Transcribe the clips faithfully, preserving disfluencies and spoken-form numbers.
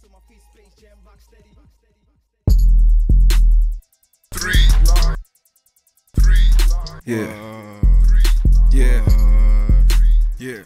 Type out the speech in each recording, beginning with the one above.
Three, three, Yeah, yeah, yeah,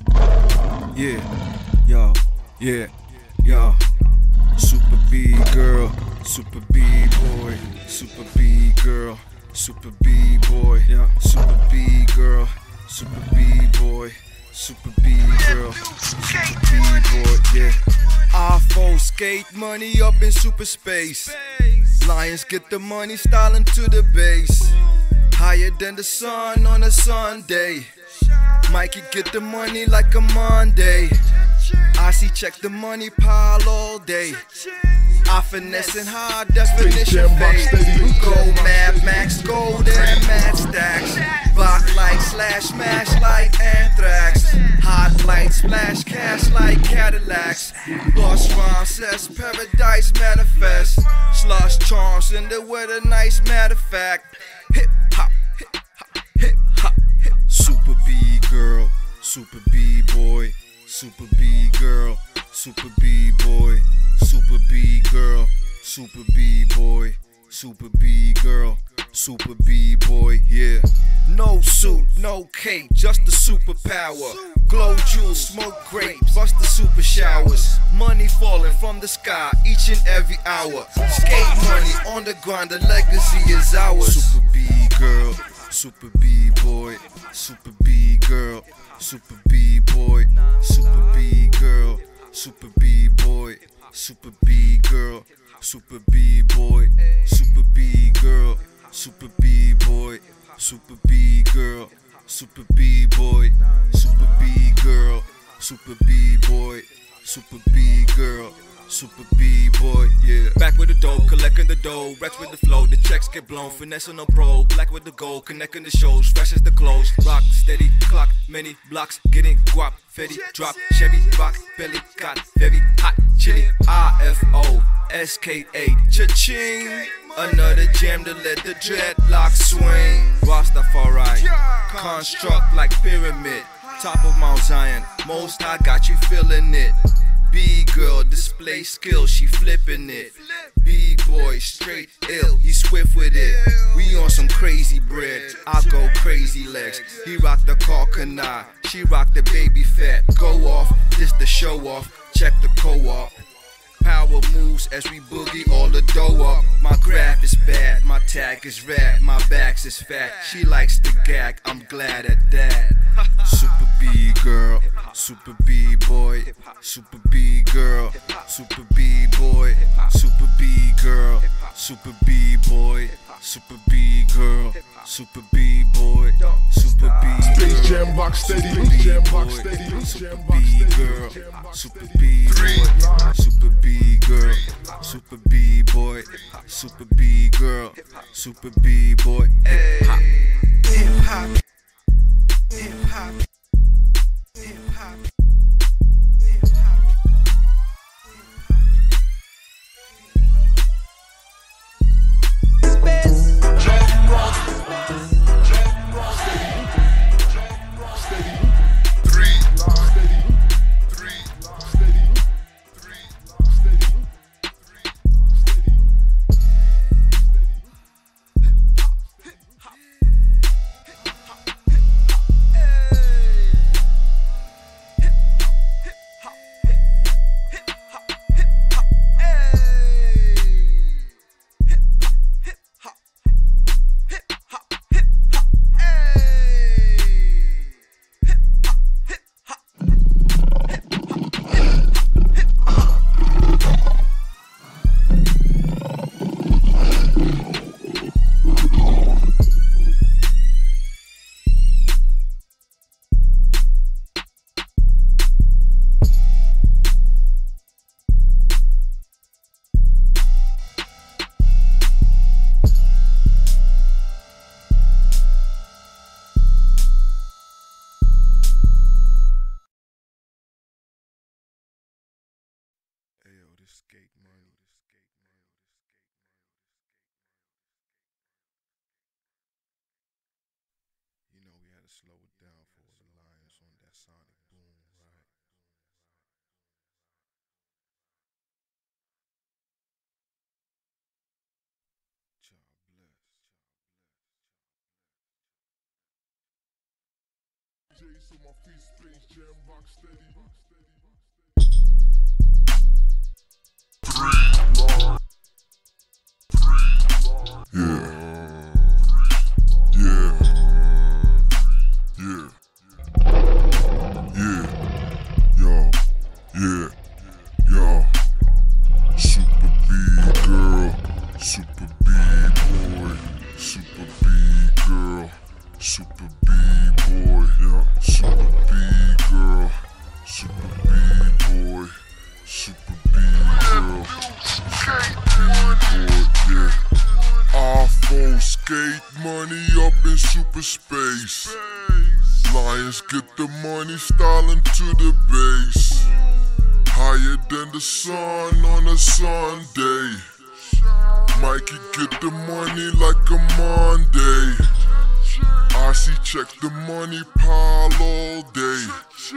yeah, yo, yeah, yo. Super B girl, super B boy, super B girl, super B boy, yeah, super B girl, super B boy, super B girl, super B boy, yeah. I four skate money up in super space. Lions get the money, styling to the base. Higher than the sun on a Sunday. Mikey get the money like a Monday. I see check the money pile all day. I finesse in high definition fade. Go Mad Max, gold and mad stacks. Block like slash smash like anthrax. Hot lights splash cash like Cadillacs. Lost rhyme says paradise manifest. Slush charms in the weather nice matter of fact. Hip hop, hip hop, hip hop, hip. Super B girl, super B boy, super B girl, super B boy, super B girl, super B boy, super B girl, super B boy, yeah. No suit, no cape, just the superpower. Glow jewels, smoke grapes, bust the super showers. Money falling from the sky each and every hour. Skate money on the grind, the legacy is ours. Super B girl, super B boy, super B girl, super B boy, super B girl, super B boy, super B girl, super B boy, super B girl, super B boy, super B girl, super B boy, super B girl, super B boy, super B girl, super B boy, yeah. Back with the dough, collecting the dough, racks with the flow, the checks get blown, finesse on the pro, black with the gold, connecting the shows, fresh as the clothes, rock steady, clock, many blocks, getting guap, Fetty, drop, Chevy, rock, belly, got very hot, chili, I F O, S K A, cha-ching, another jam to let the dreadlocks swing, Rastafari, construct like pyramid, top of Mount Zion, most high got you feeling it. B-girl, display skill, she flipping it. B-boy, straight ill, he swift with it. We on some crazy bread, I go crazy legs. He rock the Carcanine, she rock the baby fat. Go off, this the show off, check the co-op. Power moves as we boogie all the dough up. My graph is bad, my tag is rad, my backs is fat. She likes the gag, I'm glad at that. Super B girl, super B boy, super B girl, super B boy, super B girl, super B boy, super B girl, super B boy, super B girl. Space Jam box steady, Space Jam box steady, Super B girl, super B boy, super B girl, super B boy, super B girl, super B boy. Hip hop, hip hop, hip hop, hip hop, hip hop. three, three, Ayo, this skate money. You know we had to slow it down for the Lions on that Sonic Boom, right? J's on my feet, Space Jam, rock steady. Yeah. Yeah. Yeah. Yeah. Yo. Yeah. Yo. Super B girl. Super B boy. Super B girl. Super B boy. Yeah. Super B girl. Super B boy. Super B girl. Super B boy. Yeah. iPhone skate money up in super space. Lions get the money, styling to the base. Higher than the sun on a Sunday. Mikey get the money like a Monday. I see check the money pile all day.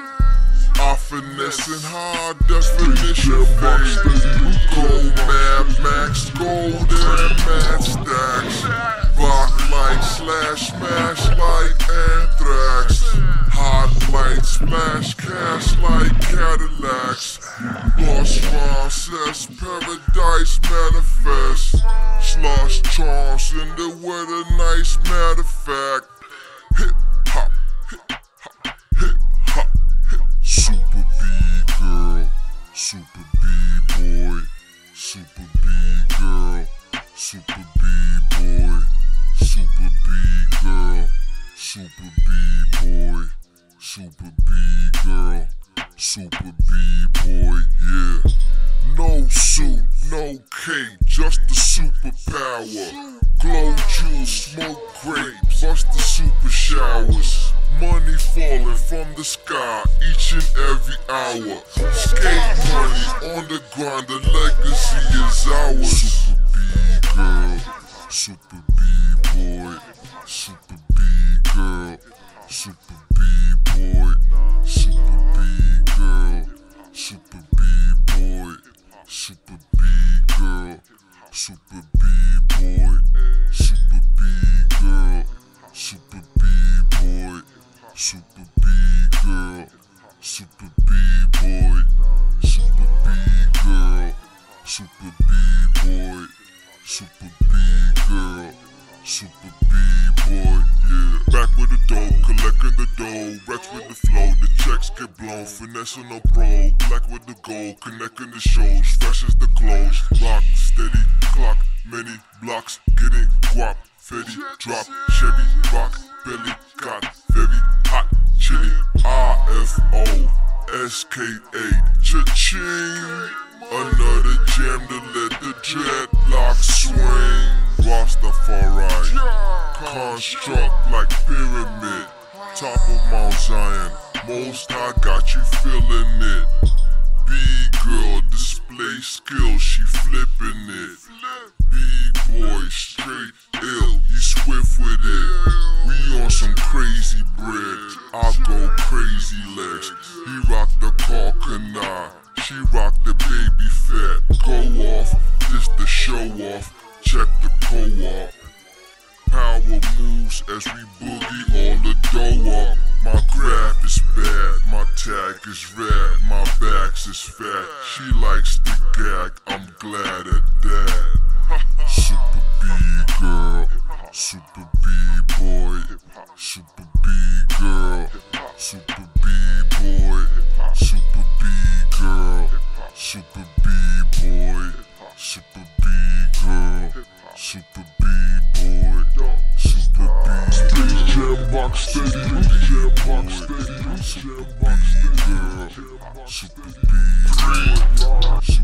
I finessing high definition face. Gold Mad Max, gold and mad stacks. Rock like slash smash like anthrax. Hot lights splash cash like Cadillacs. Lost process, paradise manifest. Slosh charms in the weather, nice matter of fact. Hip hop, hip hop, hip hop, hip. Super B girl, super B boy, super B girl, super B boy, super B girl, super B boy, super B girl, super B boy, yeah. No suit, no cape, just the superpower. Glow jewels, smoke grapes, bust the super showers. Money falling from the sky each and every hour. Skate money on the grind, the legacy is ours. Super B girl, super B boy, super B girl, super B boy, super B girl, super B boy, super B girl, super B boy, super B girl, super B boy, super B girl, super B boy, super B girl, super B boy, super B girl, super B boy, yeah. Back with the dough, collecting the dough, Rex with the flow, the checks get blown, finessing no pro, black with the gold, connecting the shows, fresh as the clothes, rock steady, clock, many blocks, getting guap, Fetty, drop, Chevy, rock, Billy, got very hot, chili, I F O, S K A, cha-ching, another jam to let the dreadlocks swing, Rastafari, construct like pyramid, top of Mount Zion, most high got you feeling it, B-girl display skill, she flipping it, B-boy straight ill, he swift with it, we on some crazy bread, I go crazy legs, he rock the coconut, she rock the baby fat, go off, this the show off, check the co-op, power moves as we boogie all the dough up, my graph is bad, my tag is red, my backs is fat, she likes the gag, I'm glad at that. Super B girl, super B boy, super B girl, super B boy, super B girl, super B boy, super B girl, super B boy, super B Space Jam, rock steady. Space Jam, rock steady. super B girl, super B boy.